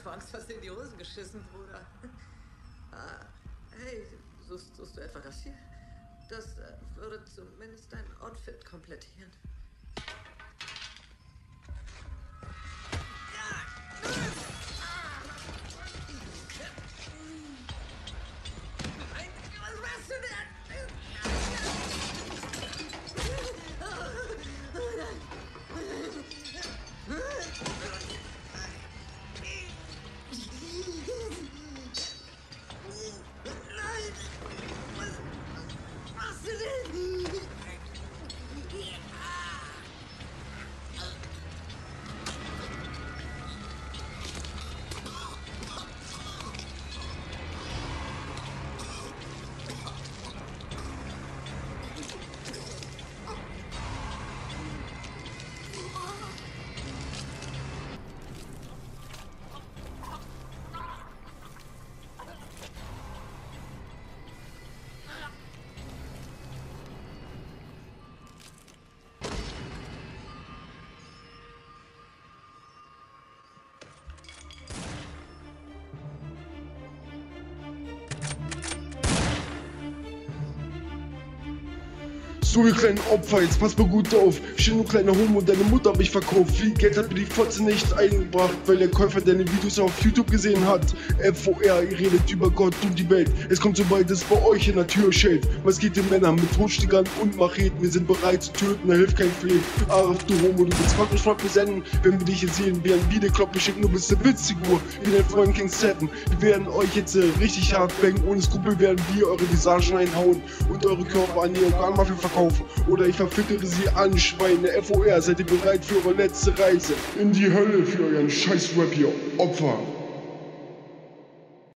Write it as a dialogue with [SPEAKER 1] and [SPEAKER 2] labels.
[SPEAKER 1] vor Angst fast in die Hosen geschissen, Bruder. Hey, suchst du etwa das hier? Das würde zumindest dein Outfit komplettieren. Was machst du denn? Nein! Was machst du denn?
[SPEAKER 2] So, ihr kleinen Opfer, jetzt pass mal gut auf. Stell nur kleiner Homo, deine Mutter hab ich verkauft. Viel Geld hat mir die Fotze nicht eingebracht, weil der Käufer deine Videos auf YouTube gesehen hat. FOR, ihr redet über Gott und die Welt. Es kommt sobald es bei euch in der Tür steht. Was geht den Männern mit Totstickern und Macheten? Wir sind bereit zu töten, da hilft kein Fleht. Arf, du Homo, du willst faktisch senden. Wenn wir dich jetzt sehen, werden Videokloppe schicken, du bist eine Witzfigur. Wie dein Freund King 7. Wir werden euch jetzt richtig hart bangen. Ohne Skrupel werden wir eure Visagen einhauen und eure Körper an die Organmafia verkaufen. Oder ich verfüttere sie an, Schweine. FOR, seid ihr bereit für eure letzte Reise in die Hölle für euren Scheiß-Rap hier, Opfer.